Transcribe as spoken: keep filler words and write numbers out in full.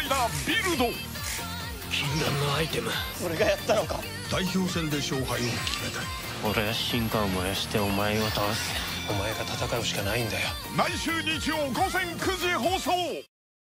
イダービルド。 禁断のアイテム、 俺がやったのか。 代表戦で勝敗を決めたい。 俺は進化を燃やしてお前を倒す。 お前が戦うしかないんだよ。 毎週日曜午前くじ放送。